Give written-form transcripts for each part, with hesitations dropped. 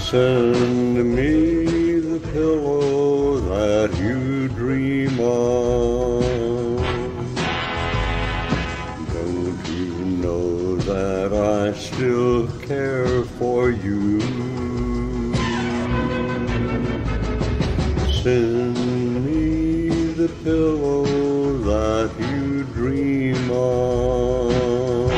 Send me the pillow that you dream of. Don't you know that I still care for you? Send me the pillow that you dream of.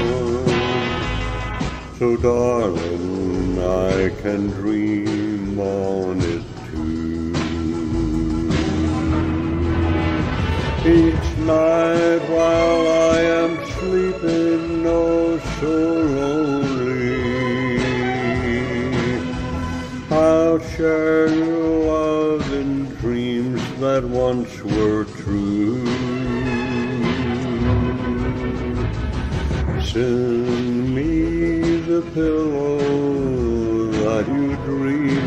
So darling, I can dream on it too. Each night while I am sleeping, oh so lonely, I'll share your love in dreams that once were true. Send me the pillow that you dream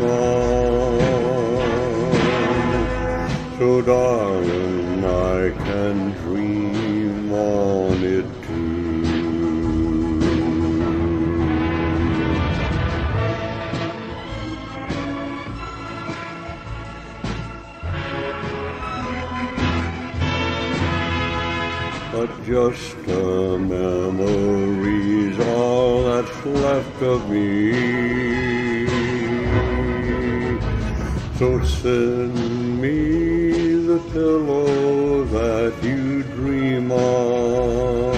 of, so darling, I can dream on it too. But just a memory's all that's left of me. So send me the pillow that you dream of,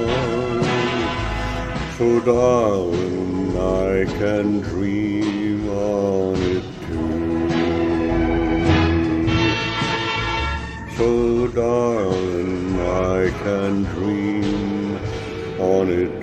so darling, I can dream on it too. So darling, I can dream on it